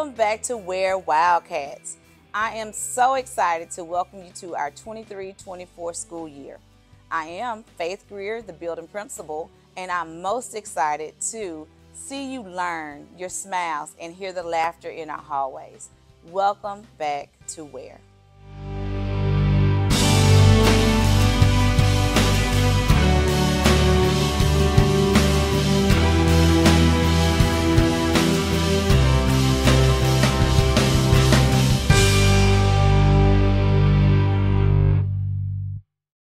Welcome back to Ware Wildcats. I am so excited to welcome you to our 23-24 school year. I am Faith Greer, the building principal, and I'm most excited to see you learn, your smiles, and hear the laughter in our hallways. Welcome back to Ware.